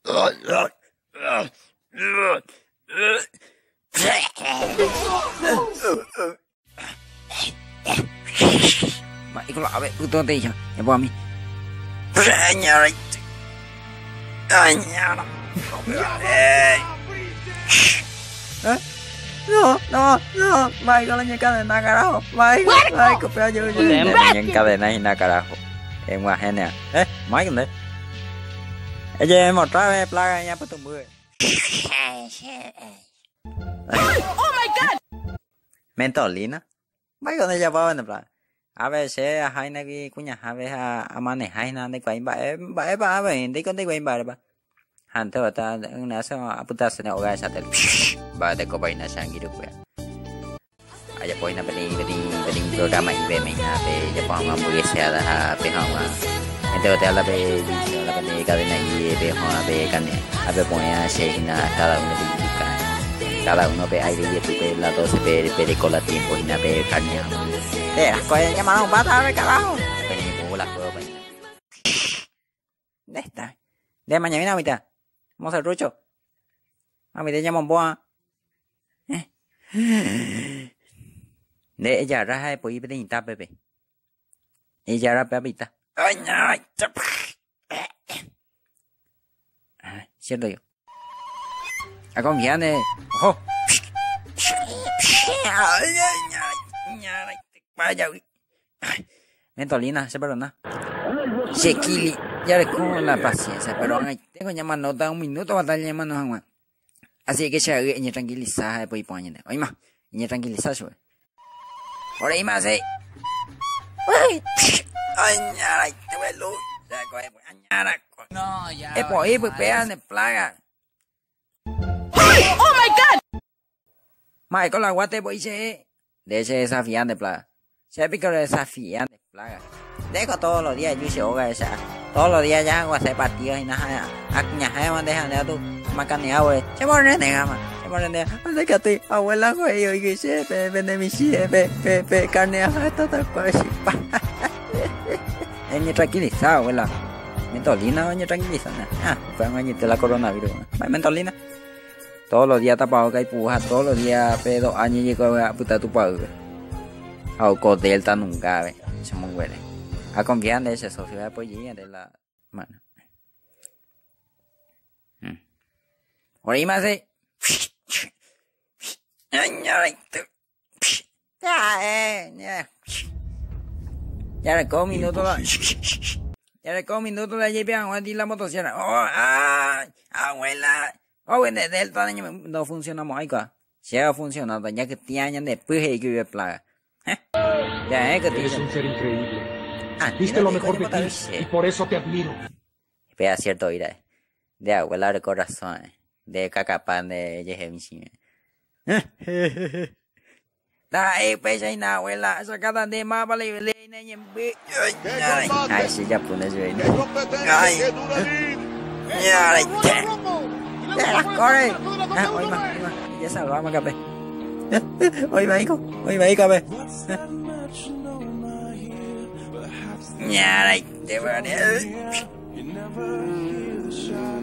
Mà cái lọ vậy tôi đi cho nhà bom đi nhà này nhà nó no mày có lên cái này carajo mày copia yo nhân cái này carajo em qua hen nè máy cái này em một trái plaga nha bắt tụi mưa oh my god mentolina mày có này jawab nè plaga a veces hay na que cuña a veces amane hay na de quay ba de con de quay ba hanto ta na so aputa se na oga sa tel ba de ko baina sang hidup ya aja poina bening programa ibe mena be ya pa ma mu se ada pe ha ma ente hotel la be di la be cadena y be ha be kan a be ponia se na cada uno ve aire y tu ve la 12 ve con la tiempo y na ve caña las cosas llamaron pata de carajo venimos las cosas de esta de mañana mitad vamos al rucho a mi te llaman boa de ella raja pues iba de inta bebé ella era bebita ay cierto yo a con viene ojo vaya mentolina se perdona Shekili ya le con la paciencia pero tengo llamando da un minuto va a estar llamando a así que se y tranquiliza después poñete oye más y tranquiliza eso por ahí más ay ay te voy luz ya coge añara no ya es por ahí pues pegan de plaga oh my god mai con la guate voy se de ese desafiante plaga se pico desafiante plaga dejo todos los días yo se ahoga esa todos los días ya hago hacer partidos y nada ña hay man dejan de tu macaneado se ponen de gama se ponen de déjate abuela güey y que se vende mi sí carne a toda cosa es tranquilizado abuela mentolina oye tranquiliza fue un año de la coronavirus mentolina todos los días tapado que hay puja todos los días pedo años llegó a puta tu pago o con delta nunca ve somos güeyes a confiar de ese socio de apoyo de la mano por ahí más ya le como minuto la llevé a la motosierra abuela bueno delta no funcionamos ahí si ha funcionado ya que tienen después de que plaga ya que eres un ser increíble. Diste lo mejor de ti y por eso te admiro. Vea cierto ira de abuela de corazón de cacapan de Yehemisi. Da pesa ina abuela sacada de más vale le ay si ya pones bien. Ay. Ya corre. Hoy más. Ya salvamos capé. Hoy va hijo capé. Ya, te voy a